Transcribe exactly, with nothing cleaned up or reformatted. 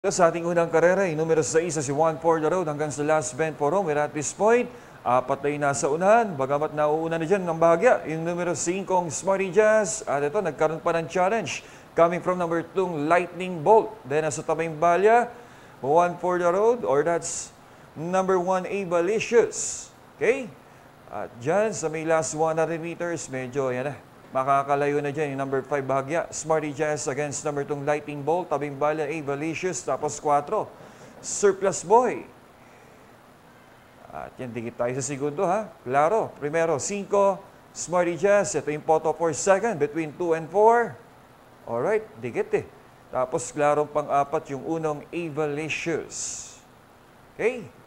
Sa ating unang karera, yung numero sais sa si Juan for the road hanggang sa last bend for home. At this point, apat na yung nasa unahan. Bagamat nauuna na dyan ng bahagya, yung numero five Smarty Jazz. At ito, nagkaroon pa ng challenge. Coming from number two, Lightning Bolt. Then nasa tabing balya, Juan for the road, or that's number one, Avalicious. Okay? At dyan, sa may last one hundred meters, medyo yan na. Makakalayo na dyan yung number five bahagya. Smarty Jazz against number two Lightning Bolt. Tabing bala, Avalicious. Tapos four, Surplus Boy. At yan, dikit tayo sa segundo ha. Claro. Primero, five, Smarty Jazz. Ito yung photo for second between two and four. Alright, dikit eh. Tapos, klaro pang-apat yung unang Avalicious. Okay?